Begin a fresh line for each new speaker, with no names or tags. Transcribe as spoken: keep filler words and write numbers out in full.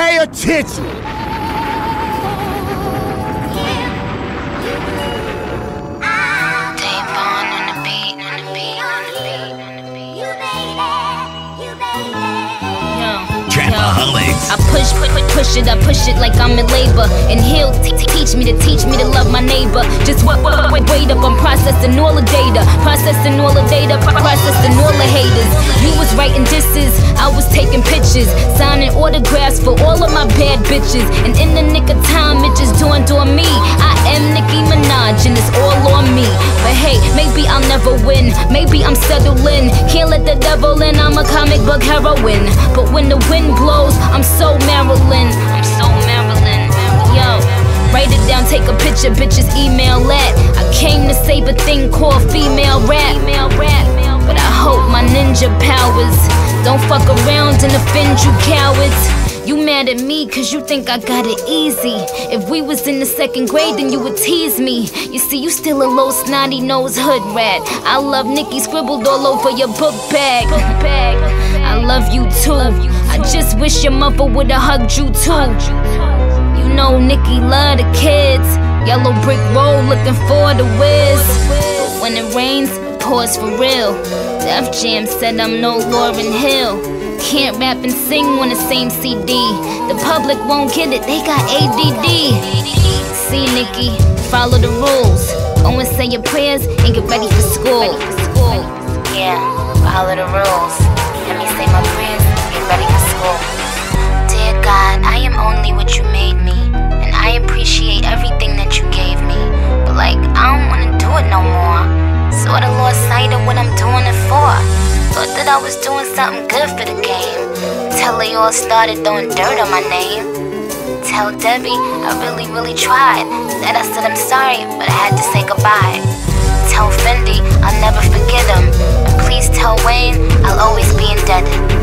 Pay attention!
I push, push, push it, I push it like I'm in labor. And he'll teach me to teach me to love my neighbor. Just wait, wait, wait up, I'm processing all the data. Processing all the data, processing all the haters. You was writing disses, I was taking pictures. Signing autographs for all of my bad bitches. And in the nick of time, it just dawned on me. I am Nicki Minaj and it's all on me. But hey, maybe I'll never win. Maybe I'm settling. Can't let the devil in, I'm a comic book heroine. But when the wind blows, I'm so Marilyn. I'm so Marilyn. Yo, write it down, take a picture, bitches email that. I came to save a thing called female rap. But I hope my ninja powers don't fuck around and offend you cowards. You mad at me cause you think I got it easy. If we was in the second grade then you would tease me. You see, you still a little snotty nose hood rat. I love Nicki scribbled all over your book bag. I love you too. I just wish your mother would've hugged you too. You know Nicki love the kids. Yellow brick road looking for the whiz. But when it rains, it pours for real. Def Jam said I'm no Lauryn Hill. Can't rap and sing on the same C D. The public won't get it, they got A D D. See Nicki, follow the rules. Go and say your prayers and get ready for school. Yeah, follow the rules. Let me say my prayers and get ready for school. Dear God, I am only what you made me. And I appreciate everything that you gave me. But like, I don't wanna do it no more. Sorta lost sight of what I'm doing it for. Thought that I was doing something good for the game, till they all started throwing dirt on my name. Tell Debbie I really, really tried. That I said I'm sorry, but I had to say goodbye. Tell Fendi I'll never forget him. And please tell Wayne I'll always be indebted.